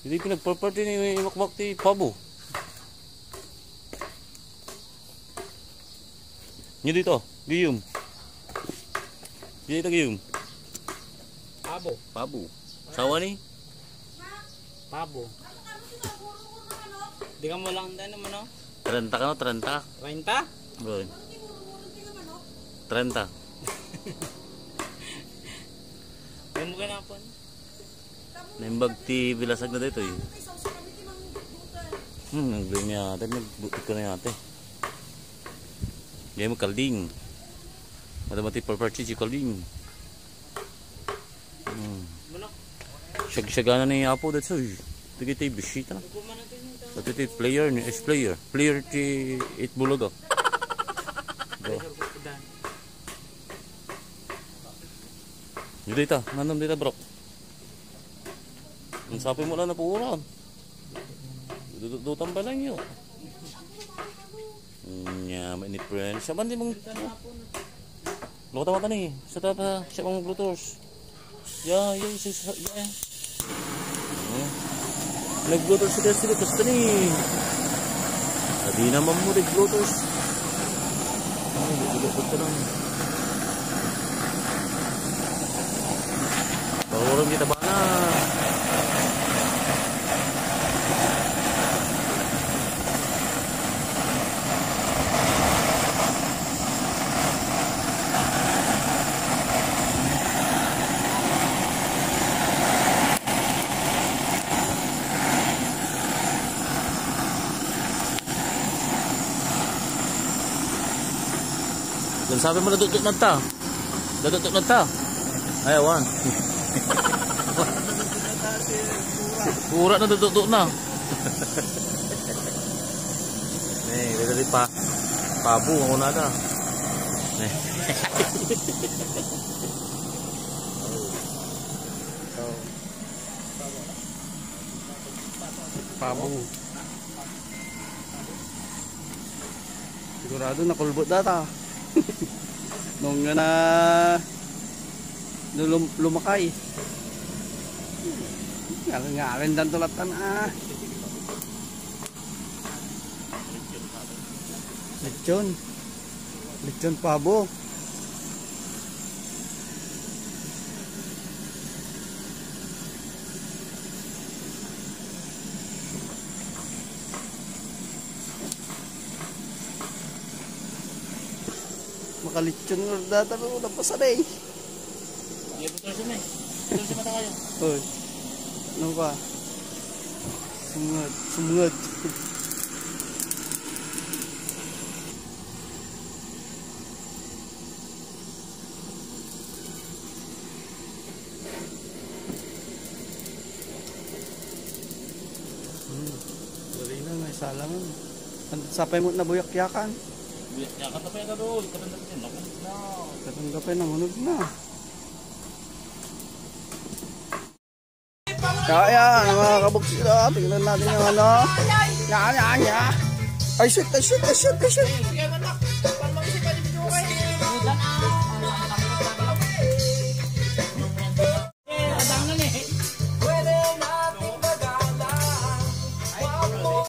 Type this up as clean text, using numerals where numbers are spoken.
Hindi pinagparparty ni Makmak ti Pabo. Nyo dito, Giyum. Dito Giyum. Pabo. Sawa ni? Pabo. Di ka mo lang din naman, no? 30 ka no? 30? 30? Bro. 30. Kaya mo ganapon? Naimbag ti Bilasag na dito eh. Nagbili niya ate. Nagbutik ko na yate. Gaya mo kalding. Madamati parparchi si kalding. Siyag-siyagana na yung apo dito eh. Ito kita yung bisita. Ito yung player ni S-player. Player ti Itbulaga. Yung dita. Nanam dita bro. Ang sapi mo lang na puuran. Dutang pa lang yun. May ni friend. Siya man din mong... Lokata-mata ni. Sa tapa siya mong Bluetooth. Ya. Nag-Bluetooth sila. Gusto ni. Sabi naman mo nag-Bluetooth. Ay, nag-Bluetooth ka lang. Bahuran kita ba na? Dan sabi mo nadutok na ta. Ayawan. Pura na nadutok na. Nih, dari Pabu ang una ka. Nih. Pabu. Sigurado na kulbot data. Nung lumakay. Ngarin dan tulatan Lechon Pabo. Makalitsyon nga data ko na pasanay. Iya betul sih, Mei. Betul sih mata kayo. Hoy. Ano ba? Sumungad. Dali na, may salangan. Sapay mo na buyak-yakan. Ya kata pa yung doon, katandapin na. Katandapin na, hunog na. Kaya, mga kabuksila, tingnan natin yung ano. Yan. Ay, shoot.